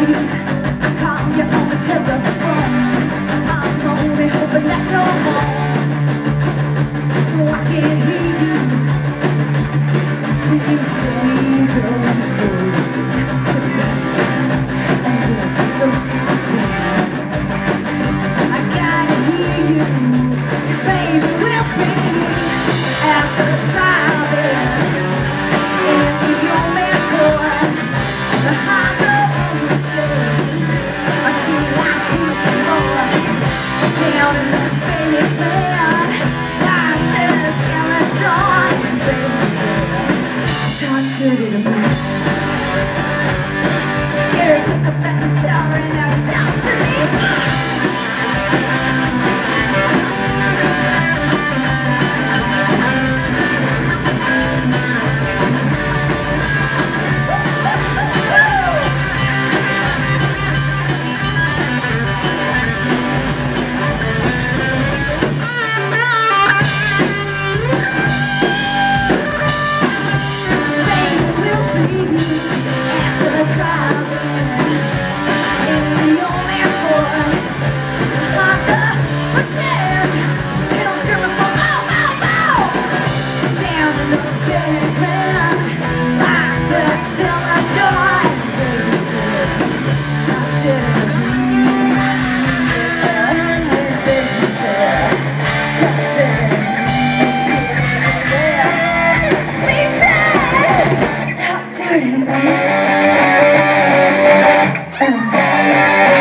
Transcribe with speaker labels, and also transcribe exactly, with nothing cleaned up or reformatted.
Speaker 1: Call you on the telephone. I'm only hoping that you're home, so I can hear you when you say those words to me. And yes, so softly I gotta hear you, 'cause baby we'll be after driving in the old man's Ford behind the ocean until life's keep going down in the basement like this yellow dawn. Talk to the moon. Gary took a back and sorry now it's out to me. Dirty man.